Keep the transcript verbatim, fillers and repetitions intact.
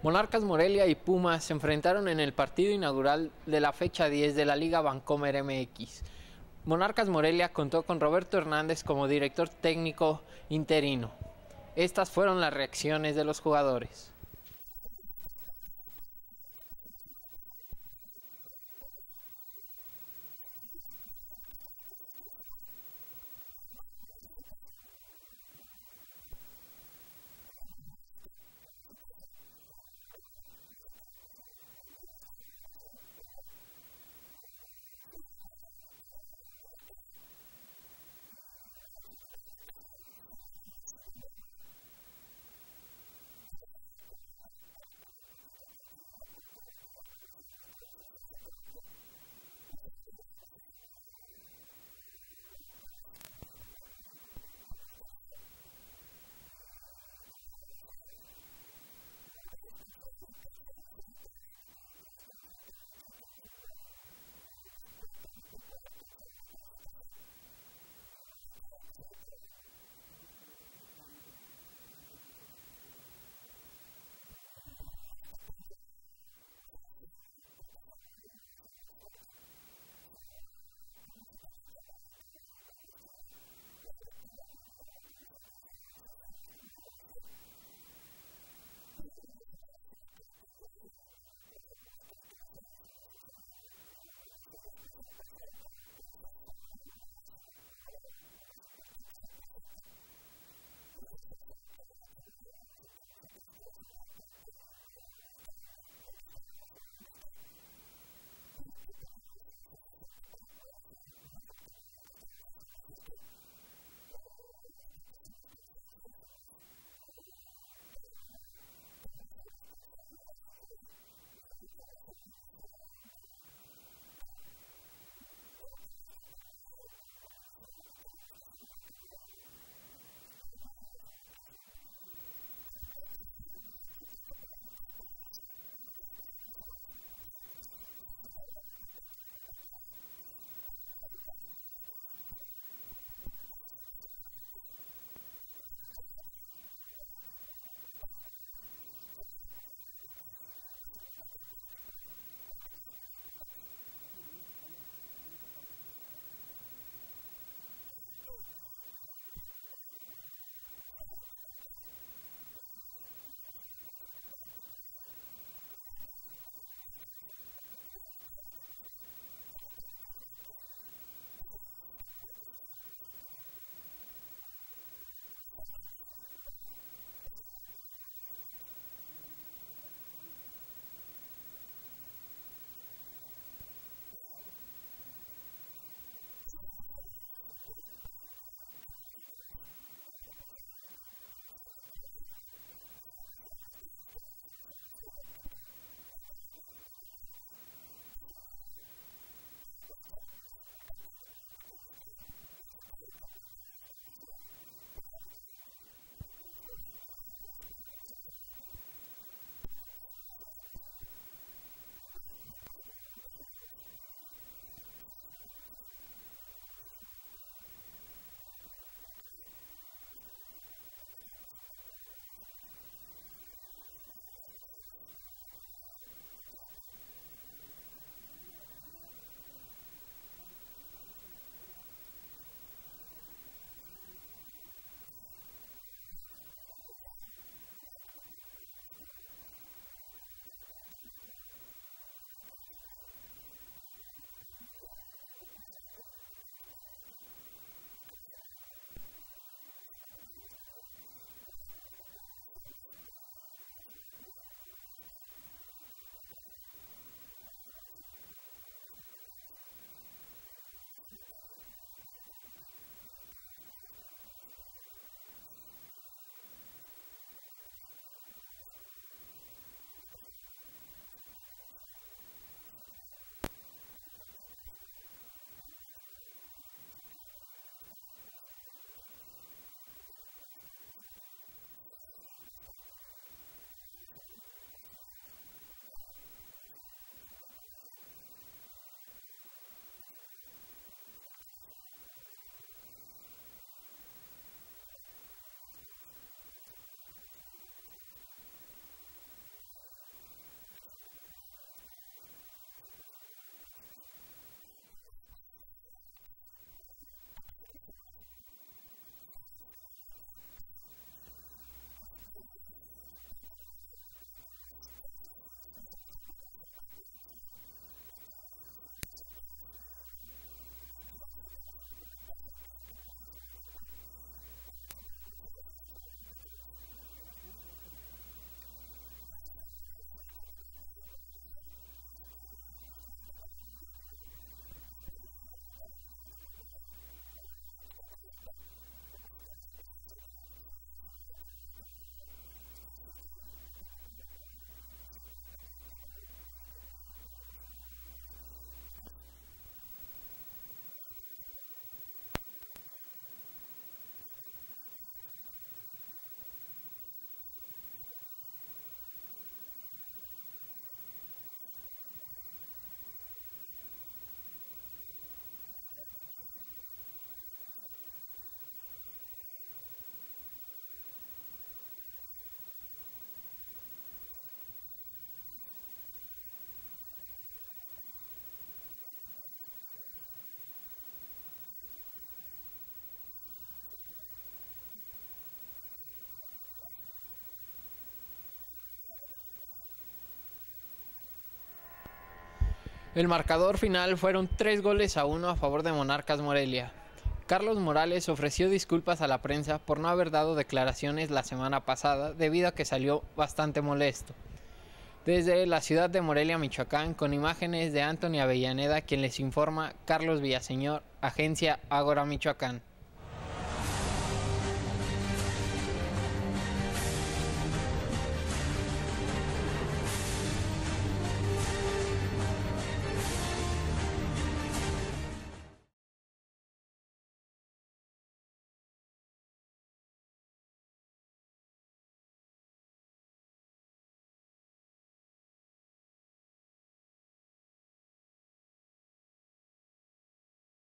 Monarcas Morelia y Pumas se enfrentaron en el partido inaugural de la fecha diez de la Liga Bancomer M X. Monarcas Morelia contó con Roberto Hernández como director técnico interino. Estas fueron las reacciones de los jugadores. El marcador final fueron tres goles a uno a favor de Monarcas Morelia. Carlos Morales ofreció disculpas a la prensa por no haber dado declaraciones la semana pasada debido a que salió bastante molesto. Desde la ciudad de Morelia, Michoacán, con imágenes de Anthony Avellaneda, quien les informa, Carlos Villaseñor, Agencia Ágora Michoacán.